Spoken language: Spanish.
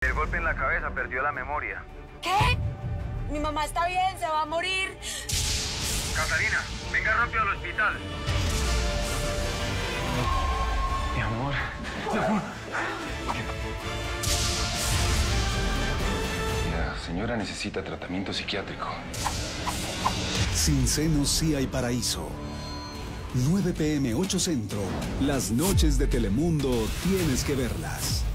El golpe en la cabeza perdió la memoria. ¿Qué? Mi mamá está bien, se va a morir. Catalina, venga rápido al hospital. Mi amor. La señora necesita tratamiento psiquiátrico. Sin senos sí hay paraíso. 9 p.m. 8 Centro. Las noches de Telemundo tienes que verlas.